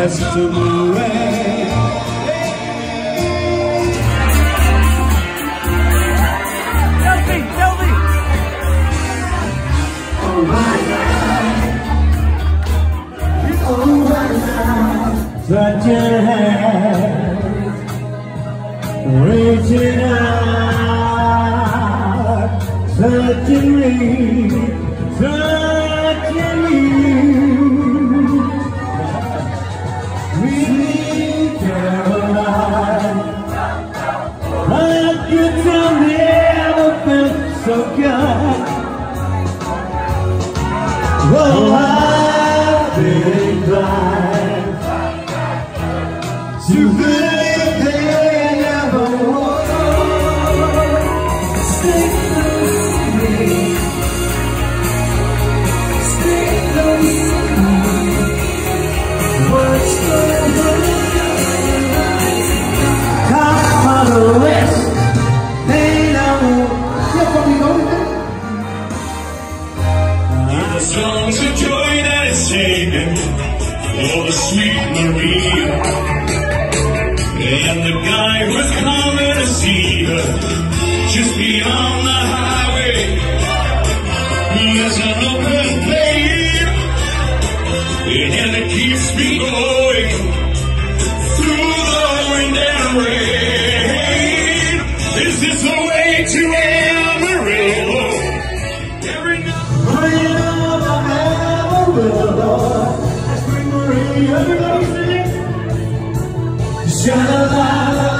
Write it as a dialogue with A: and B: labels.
A: just a new way. Tell me. Oh my God, such a hand reaching out, touching me, touching me. Sweet Caroline, like you tell me never felt so good. Oh, I've been inclined to believe they never would. Stay close to me, stay close to me. What's going on? Come from the west, they know. Yeah, where we going there?
B: The songs of joy that is singing for the sweet Maria, and the guy was coming to see her just beyond the highway. He has an open flame, and it keeps me going through the wind and rain. This is the way to Amarillo. Every night.
A: Everybody sing. Sha-la-la-la.